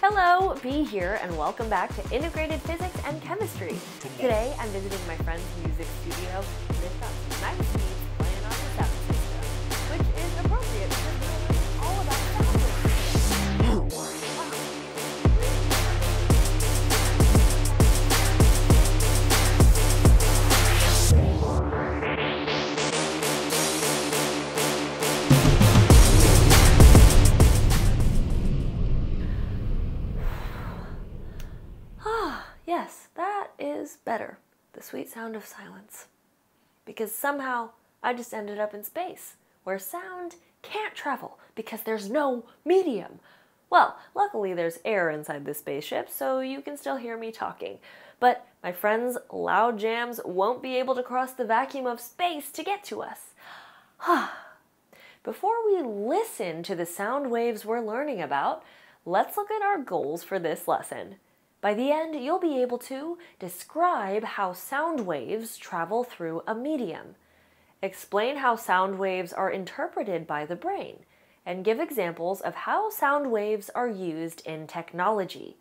Hello, Bee here, and welcome back to Integrated Physics and Chemistry. Today, I'm visiting my friend's music studio, and they've got some nice beats playing on the sound system, which is appropriate because we're learning all about sound waves. Yes, that is better. The sweet sound of silence. Because somehow I just ended up in space, where sound can't travel because there's no medium. Well, luckily there's air inside the spaceship, so you can still hear me talking. But my friend's loud jams won't be able to cross the vacuum of space to get to us. Before we listen to the sound waves we're learning about, let's look at our goals for this lesson. By the end, you'll be able to describe how sound waves travel through a medium, explain how sound waves are interpreted by the brain, and give examples of how sound waves are used in technology.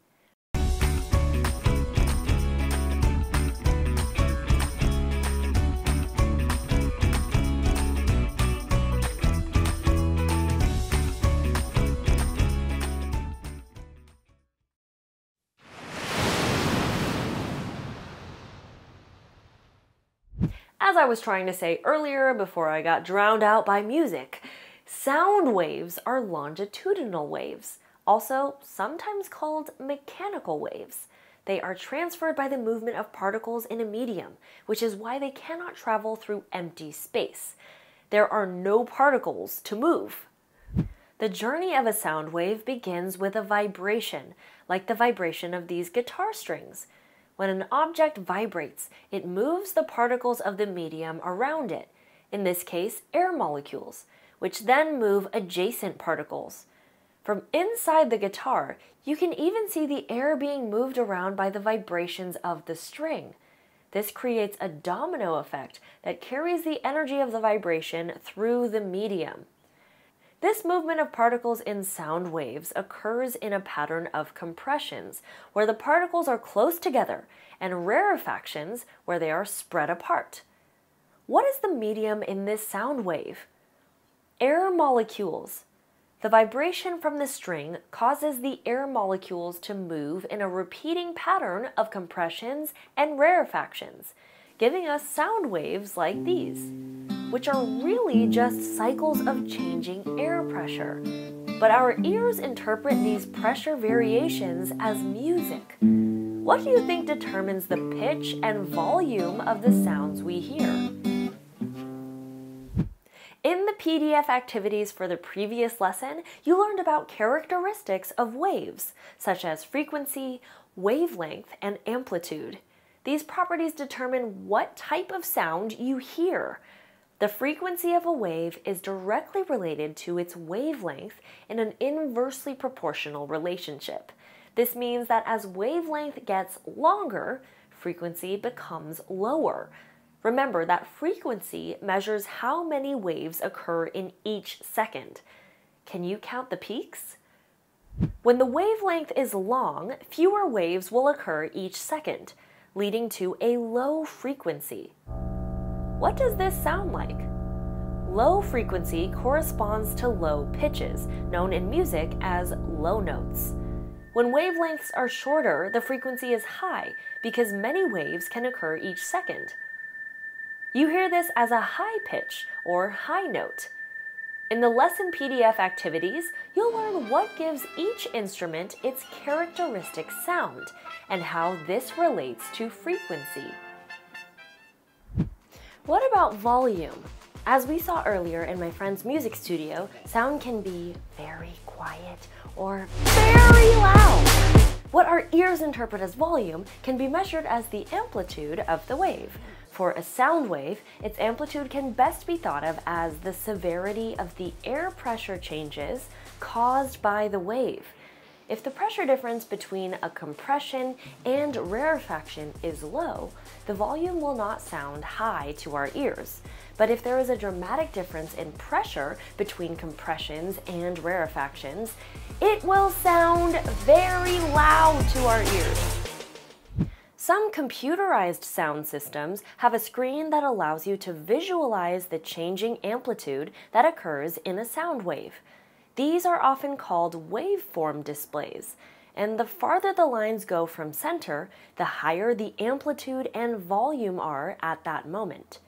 As I was trying to say earlier before I got drowned out by music, sound waves are longitudinal waves, also sometimes called mechanical waves. They are transferred by the movement of particles in a medium, which is why they cannot travel through empty space. There are no particles to move. The journey of a sound wave begins with a vibration, like the vibration of these guitar strings. When an object vibrates, it moves the particles of the medium around it, in this case, air molecules, which then move adjacent particles. From inside the guitar, you can even see the air being moved around by the vibrations of the string. This creates a domino effect that carries the energy of the vibration through the medium. This movement of particles in sound waves occurs in a pattern of compressions, where the particles are close together, and rarefactions, where they are spread apart. What is the medium in this sound wave? Air molecules. The vibration from the string causes the air molecules to move in a repeating pattern of compressions and rarefactions, giving us sound waves like these, which are really just cycles of changing air pressure. But our ears interpret these pressure variations as music. What do you think determines the pitch and volume of the sounds we hear? In the PDF activities for the previous lesson, you learned about characteristics of waves, such as frequency, wavelength, and amplitude. These properties determine what type of sound you hear. The frequency of a wave is directly related to its wavelength in an inversely proportional relationship. This means that as wavelength gets longer, frequency becomes lower. Remember that frequency measures how many waves occur in each second. Can you count the peaks? When the wavelength is long, fewer waves will occur each second, leading to a low frequency. What does this sound like? Low frequency corresponds to low pitches, known in music as low notes. When wavelengths are shorter, the frequency is high because many waves can occur each second. You hear this as a high pitch or high note. In the lesson PDF activities, you'll learn what gives each instrument its characteristic sound and how this relates to frequency. What about volume? As we saw earlier in my friend's music studio, sound can be very quiet or very loud. What our ears interpret as volume can be measured as the amplitude of the wave. For a sound wave, its amplitude can best be thought of as the severity of the air pressure changes caused by the wave. If the pressure difference between a compression and rarefaction is low, the volume will not sound high to our ears. But if there is a dramatic difference in pressure between compressions and rarefactions, it will sound very loud to our ears. Some computerized sound systems have a screen that allows you to visualize the changing amplitude that occurs in a sound wave. These are often called waveform displays, and the farther the lines go from center, the higher the amplitude and volume are at that moment.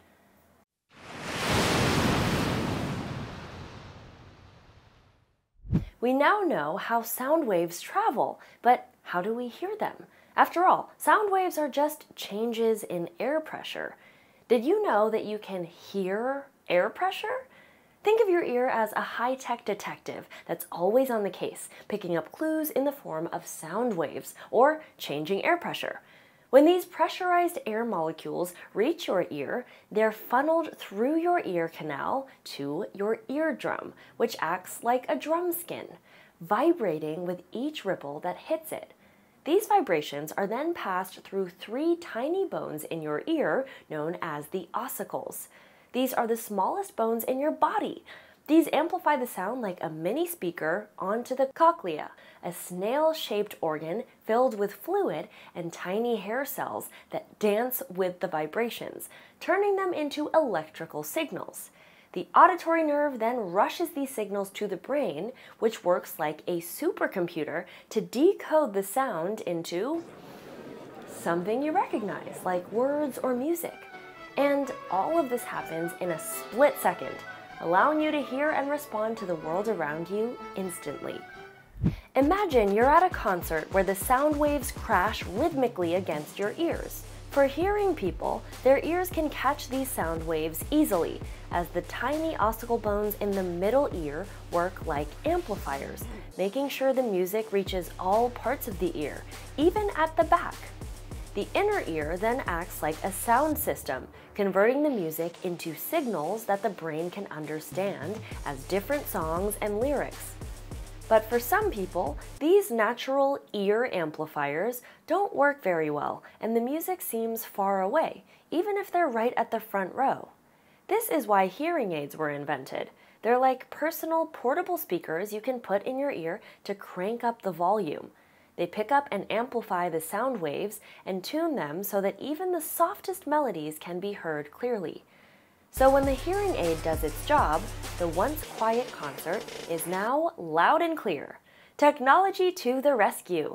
We now know how sound waves travel, but how do we hear them? After all, sound waves are just changes in air pressure. Did you know that you can hear air pressure? Think of your ear as a high-tech detective that's always on the case, picking up clues in the form of sound waves or changing air pressure. When these pressurized air molecules reach your ear, they're funneled through your ear canal to your eardrum, which acts like a drum skin, vibrating with each ripple that hits it. These vibrations are then passed through 3 tiny bones in your ear known as the ossicles. These are the smallest bones in your body. These amplify the sound like a mini speaker onto the cochlea, a snail-shaped organ filled with fluid and tiny hair cells that dance with the vibrations, turning them into electrical signals. The auditory nerve then rushes these signals to the brain, which works like a supercomputer to decode the sound into something you recognize, like words or music. And all of this happens in a split second, allowing you to hear and respond to the world around you instantly. Imagine you're at a concert where the sound waves crash rhythmically against your ears. For hearing people, their ears can catch these sound waves easily, as the tiny ossicle bones in the middle ear work like amplifiers, making sure the music reaches all parts of the ear, even at the back. The inner ear then acts like a sound system, converting the music into signals that the brain can understand as different songs and lyrics. But for some people, these natural ear amplifiers don't work very well, and the music seems far away, even if they're right at the front row. This is why hearing aids were invented. They're like personal portable speakers you can put in your ear to crank up the volume. They pick up and amplify the sound waves and tune them so that even the softest melodies can be heard clearly. So when the hearing aid does its job, the once quiet concert is now loud and clear. Technology to the rescue!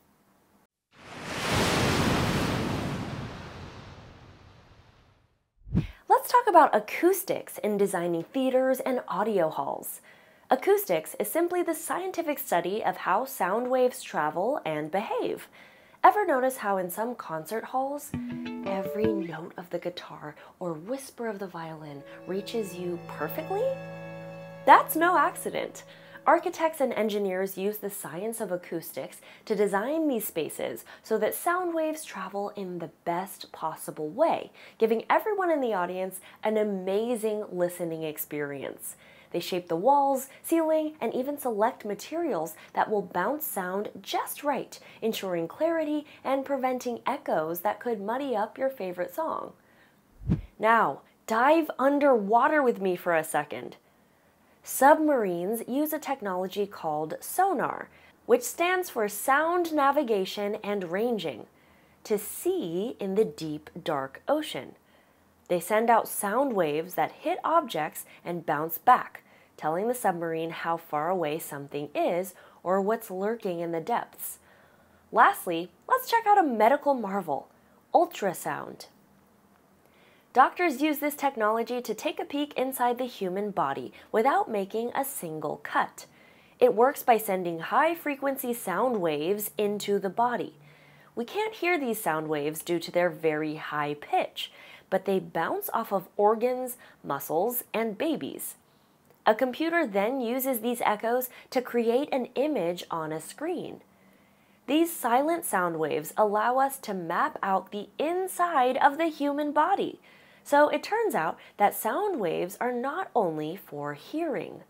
Let's talk about acoustics in designing theaters and audio halls. Acoustics is simply the scientific study of how sound waves travel and behave. Ever notice how in some concert halls, every note of the guitar or whisper of the violin reaches you perfectly? That's no accident. Architects and engineers use the science of acoustics to design these spaces so that sound waves travel in the best possible way, giving everyone in the audience an amazing listening experience. They shape the walls, ceiling, and even select materials that will bounce sound just right, ensuring clarity and preventing echoes that could muddy up your favorite song. Now, dive underwater with me for a second. Submarines use a technology called sonar, which stands for Sound Navigation and Ranging, to see in the deep, dark ocean. They send out sound waves that hit objects and bounce back, telling the submarine how far away something is or what's lurking in the depths. Lastly, let's check out a medical marvel, ultrasound. Doctors use this technology to take a peek inside the human body without making a single cut. It works by sending high-frequency sound waves into the body. We can't hear these sound waves due to their very high pitch, but they bounce off of organs, muscles, and babies. A computer then uses these echoes to create an image on a screen. These silent sound waves allow us to map out the inside of the human body. So it turns out that sound waves are not only for hearing.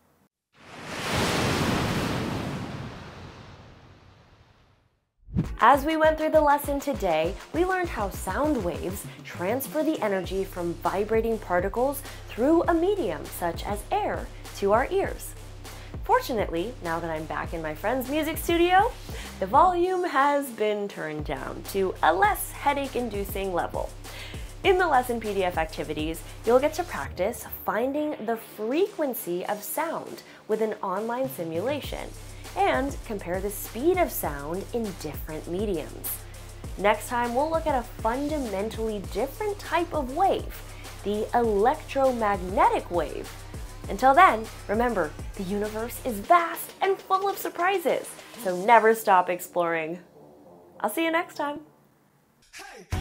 As we went through the lesson today, we learned how sound waves transfer the energy from vibrating particles through a medium such as air to our ears. Fortunately, now that I'm back in my friend's music studio, the volume has been turned down to a less headache-inducing level. In the lesson PDF activities, you'll get to practice finding the frequency of sound with an online simulation and compare the speed of sound in different mediums. Next time, we'll look at a fundamentally different type of wave, the electromagnetic wave. Until then, remember, the universe is vast and full of surprises, so never stop exploring. I'll see you next time. Hey.